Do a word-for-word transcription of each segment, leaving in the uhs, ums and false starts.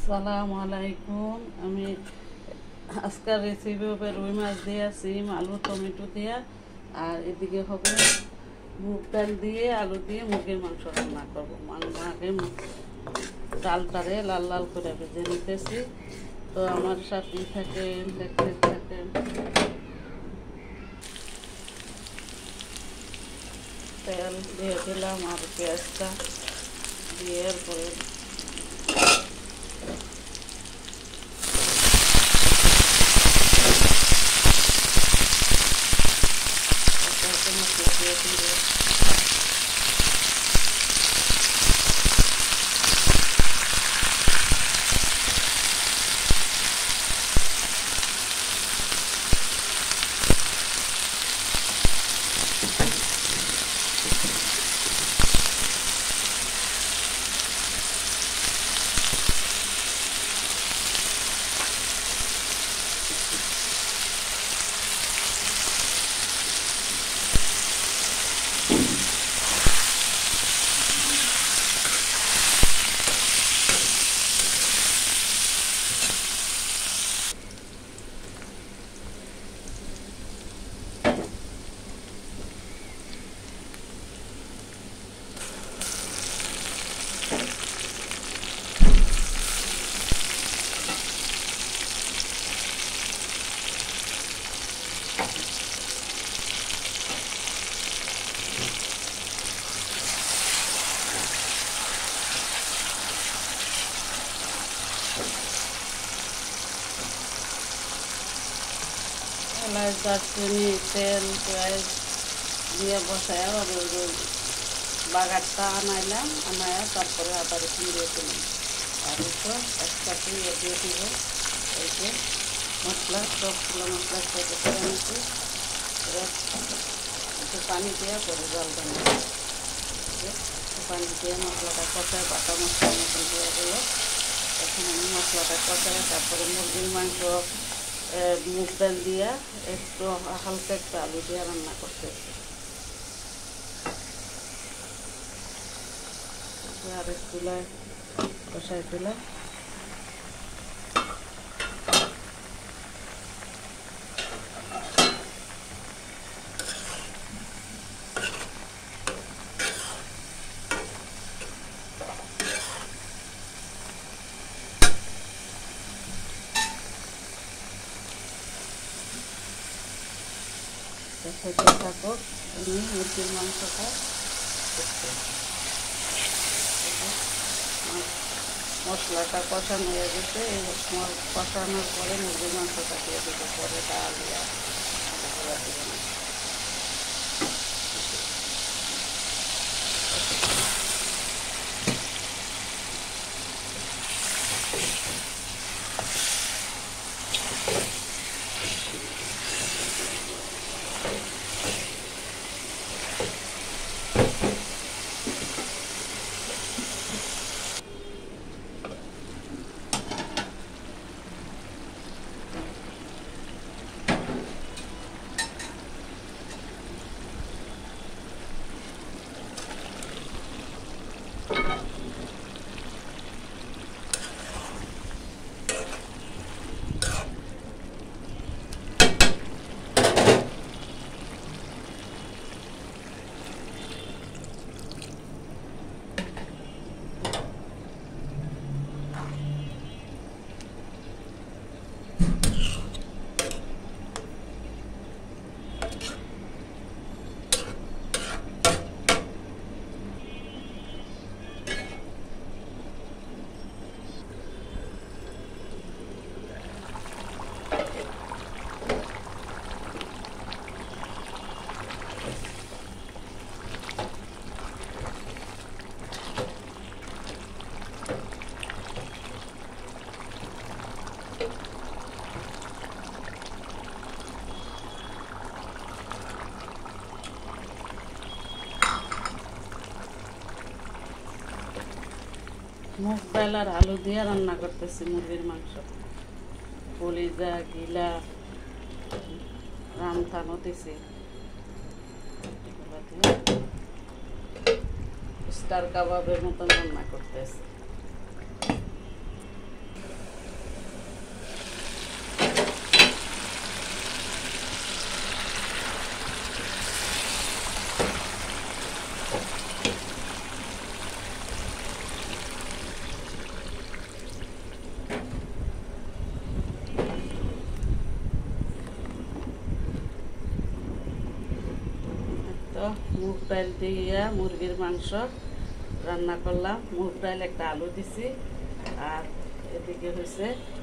আসসালামু আলাইকুম। আমি আজকের রেসিপি হবে রুই মাছ দিয়ে সিম আলু টমেটো দিয়ে, আর এদিকে হবে মুগ ডাল দিয়ে আলু দিয়ে মুরগির মাংস রান্না করবো। আগে ডালটারে লাল লাল করে ভেজে নিতেছি, তো আমার সাথেই থাকে দেখতে থাকে। তেল দিয়ে দিলাম আর পেঁয়াজটা দিয়ে পরে মশলা দিয়ে দিয়ে এলাচ দারচিনি তেল পেঁয়াজ দিয়ে বসায় আবার বাগারটা আনাইলাম, আনায় তারপরে আবার দিয়ে দিলাম। আর একটু একসাথে ইয়ে দিয়ে দিব, এই যে মশলা সবগুলো মশলা সাথে করে নিচ্ছি, একটু পানি দিয়ে পরে জল দেন, পানি দিয়ে মশলাটা কষায় বাটা মশলার মতন দিয়ে দিল। এখন আমি মশলাটা কষায় তারপরে মুরগির মাংস মুগ ডাল দিয়া একটু হালকা একটু আলু দিয়ে রান্না করতেছি। আর একটু কষাই দিলাম। হতে থাকুক আমি মুরগির মাংসটা মশলাটা কষানো হয়ে গেছে। এই কষানোর পরে মুরগির মাংসটা দিয়ে দিতে পরে ডাল দিয়া দেবেন। মুগ ডাল আর আলু দিয়ে রান্না করতেছি মুরগির মাংস। কলিজা গিলা রান্তানো দিছি, স্টার কাবাবের মতন রান্না করতেছি। মুগ ডাল দিয়ে মুরগির মাংস রান্না করলাম। মুগ ডাল একটা আলু দিছি, আর এদিকে হয়েছে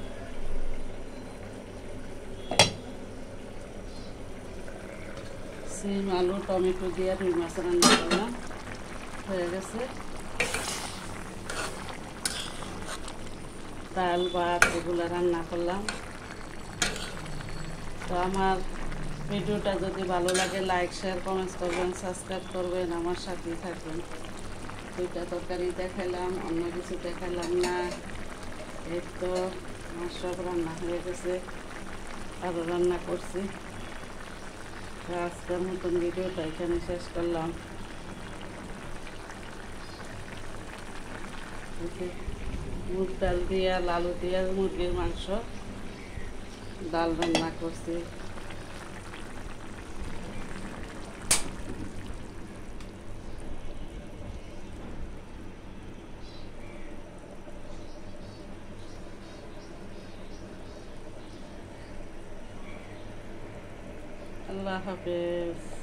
সিম আলু টমেটো দিয়ে রুই মাছ রান্না করলাম, হয়ে গেছে। ডাল ভাত এগুলো রান্না করলাম। তো আমার ভিডিওটা যদি ভালো লাগে লাইক শেয়ার কমেন্টস করবেন, সাবস্ক্রাইব করবেন, আমার সাথেই থাকবেন। দুইটা তরকারি দেখাইলাম, অন্য কিছু দেখাইলাম না। এই তো আমার সব রান্না হয়ে গেছে, আরও রান্না করছি। আজকের মতন ভিডিওটা এখানে শেষ করলাম। মুগ ডাল দিয়ে আলু দিয়ে মুরগির মাংস ডাল রান্না করছি। আল্লাহ হাফেজ।